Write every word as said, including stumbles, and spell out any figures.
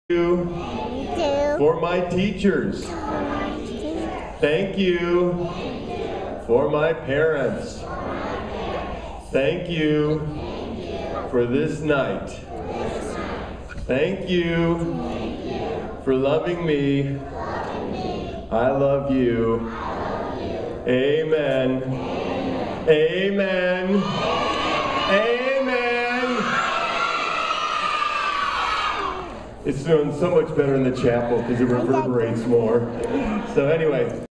you for my teachers. Thank you for my parents. Thank you for this night. Thank you for loving me. I love you. Amen. Amen. Amen. It's doing so much better in the chapel because it reverberates more. So anyway.